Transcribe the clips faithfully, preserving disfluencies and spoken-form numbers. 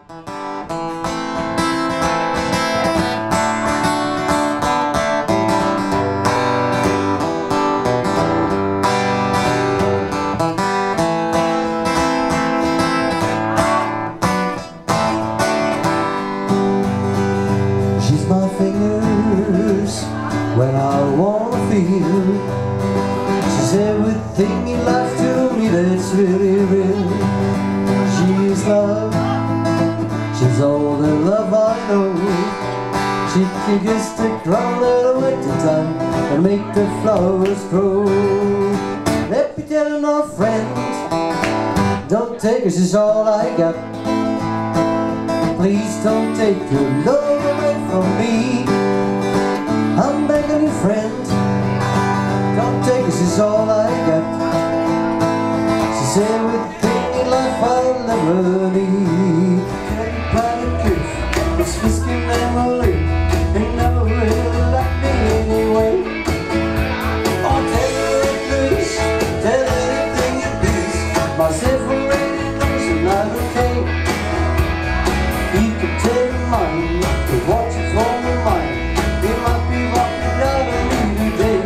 My fingers when I wanna feel. She's everything in life to me that's really real. She's love, she's all the love I know. She can kiss the ground at the winter time and make the flowers grow. Let me tell you, no friend, don't take her, she's all I got. Please don't take your love away from me. I'm begging you, friend, don't take her, she's all I got. She's everything in life I'll ever need. Candy kiss, it's whiskey memory, and never really like me anyway. Oh, tell her it please, tell her anything you please. Myself already knows you're not okay. You can take mine, but watch it for my mind. It might be walking down a new day.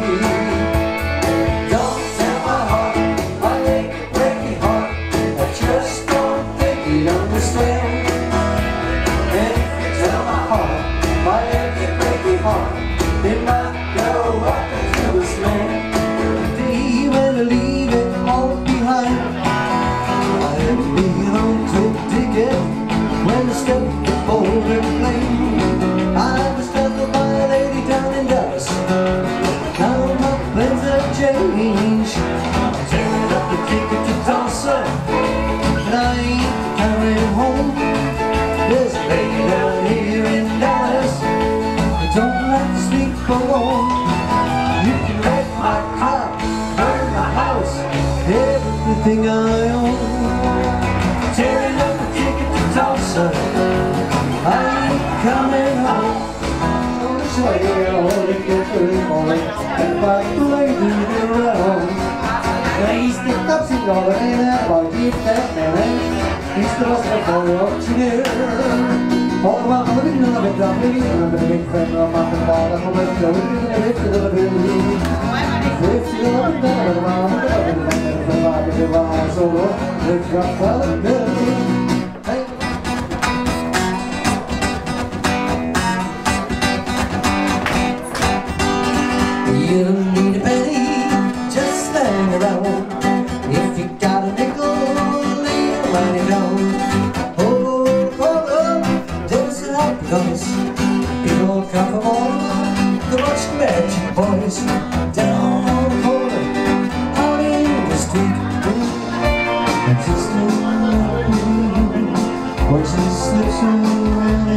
Don't tell my heart, my achy, breaky heart, I just don't think you'd understand. And if you tell my heart, my achy, breaky heart, it might go up into a slam. The day when I leave it all behind, I have been on to dig it. When I step the board and plane, I was traveled by a lady down in Dallas. Now my plans have changed. I turned up the ticket to Tulsa, and I ain't carrying home. There's a lady down here in Dallas, I don't like to sleep alone. You can wreck my car, burn my house, everything I own. Tearing up the ticket to Tulsa, I ain't coming home. On the sleigh, I hold it good for the morning, and fight the lady around. He's the topsy dollar in that boy, keep that man. He's the lost for what you do. All the while I'm living in the dumb living, I'm a big friend of mine and ball, I'm a big friend of mine and fifty little bit. Fifty little bit, I'm a bit, I'm a bit, so let's drop the bill. You don't need a penny, just hang around. If you got a nickel, lay it right it down. Oh, the corner, there's a happy voice. People come from all over to watch the Magic Boys. Down on the corner, out in the street, and just voices slips around.